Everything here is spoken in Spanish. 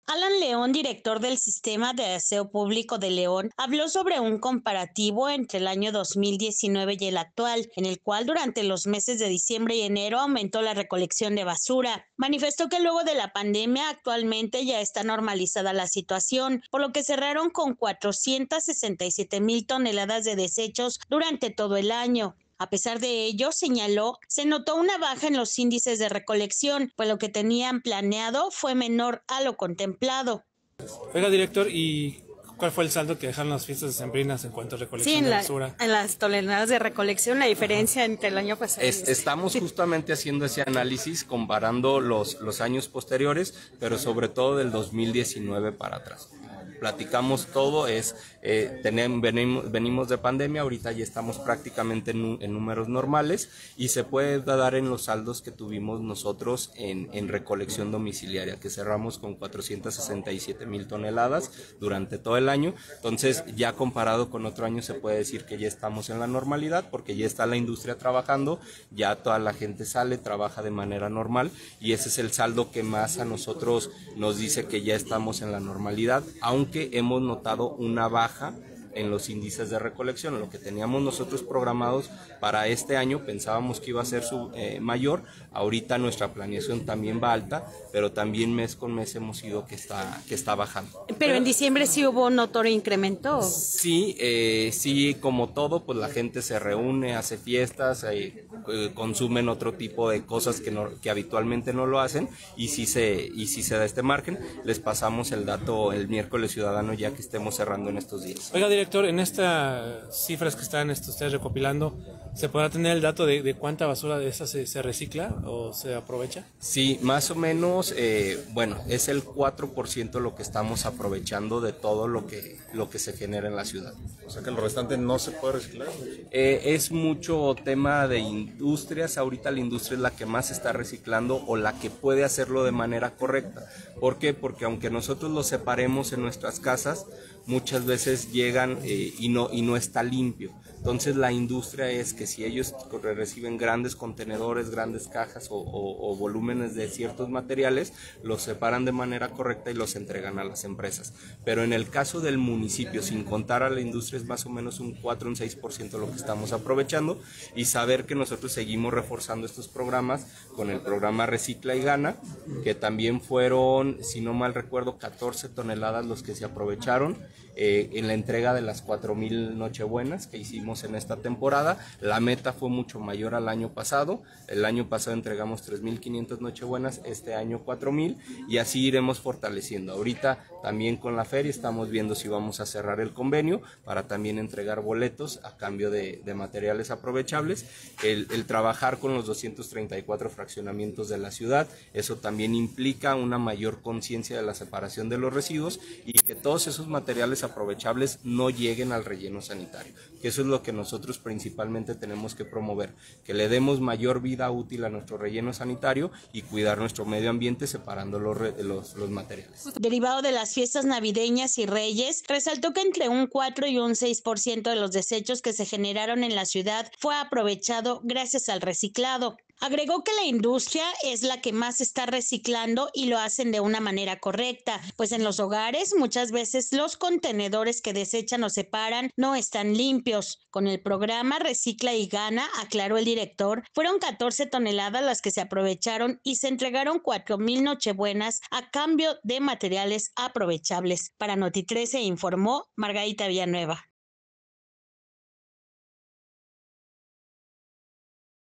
Alan León, director del Sistema de Aseo Público de León, habló sobre un comparativo entre el año 2019 y el actual, en el cual durante los meses de diciembre y enero aumentó la recolección de basura. Manifestó que luego de la pandemia actualmente ya está normalizada la situación, por lo que cerraron con 467,000 toneladas de desechos durante todo el año. A pesar de ello, señaló, se notó una baja en los índices de recolección, pues lo que tenían planeado fue menor a lo contemplado. Oiga, director, ¿y cuál fue el saldo que dejaron las fiestas decembrinas en cuanto a Sí, recolección de basura? en las toneladas de recolección, la diferencia entre el año pasado. Estamos justamente haciendo ese análisis comparando los años posteriores, pero sobre todo del 2019 para atrás. Platicamos todo, venimos de pandemia, ahorita ya estamos prácticamente en números normales y se puede dar en los saldos que tuvimos nosotros en recolección domiciliaria, que cerramos con 467,000 toneladas durante todo el año. Entonces, ya comparado con otro año se puede decir que ya estamos en la normalidad, porque ya está la industria trabajando, ya toda la gente sale, trabaja de manera normal, y ese es el saldo que más a nosotros nos dice que ya estamos en la normalidad, aunque hemos notado una baja en los índices de recolección. Lo que teníamos nosotros programados para este año pensábamos que iba a ser mayor. Ahorita nuestra planeación también va alta, pero también mes con mes hemos ido que está bajando. Pero en diciembre sí hubo un notorio incremento. Sí, como todo, pues la gente se reúne, hace fiestas, consumen otro tipo de cosas que habitualmente no lo hacen, y sí se da este margen. Les pasamos el dato el miércoles ciudadano ya que estemos cerrando en estos días. Oiga, director, en estas cifras que están ustedes recopilando, ¿se podrá tener el dato de cuánta basura de esa se recicla o se aprovecha? Sí, más o menos, es el 4% lo que estamos aprovechando de todo lo que se genera en la ciudad. O sea que lo restante no se puede reciclar. Es mucho tema de industrias. Ahorita la industria es la que más está reciclando o la que puede hacerlo de manera correcta. ¿Por qué? Porque aunque nosotros lo separemos en nuestras casas, muchas veces llegan y no está limpio. Entonces la industria es que si ellos reciben grandes contenedores, grandes cajas o volúmenes de ciertos materiales, los separan de manera correcta y los entregan a las empresas. Pero en el caso del municipio, sin contar a la industria, es más o menos un 4, un 6% lo que estamos aprovechando, y saber que nosotros seguimos reforzando estos programas con el programa Recicla y Gana, que también fueron, si no mal recuerdo, 14 toneladas los que se aprovecharon en la entrega de las 4,000 Nochebuenas que hicimos en esta temporada. La meta fue mucho mayor al año pasado. El año pasado entregamos 3,500 Nochebuenas, este año 4,000, y así iremos fortaleciendo. Ahorita también con la feria estamos viendo si vamos a cerrar el convenio para también entregar boletos a cambio de materiales aprovechables. El trabajar con los 234 fraccionamientos de la ciudad, eso también implica una mayor conciencia de la separación de los residuos y que todos esos materiales aprovechables no lleguen al relleno sanitario, que eso es lo que nosotros principalmente tenemos que promover, que le demos mayor vida útil a nuestro relleno sanitario y cuidar nuestro medio ambiente separando los materiales. Derivado de las fiestas navideñas y Reyes, resaltó que entre un 4 y un 6% de los desechos que se generaron en la ciudad fue aprovechado gracias al reciclado. Agregó que la industria es la que más está reciclando y lo hacen de una manera correcta, pues en los hogares muchas veces los contenedores que desechan o separan no están limpios. Con el programa Recicla y Gana, aclaró el director, fueron 14 toneladas las que se aprovecharon y se entregaron 4,000 Nochebuenas a cambio de materiales aprovechables. Para Noti 13 informó Margarita Villanueva.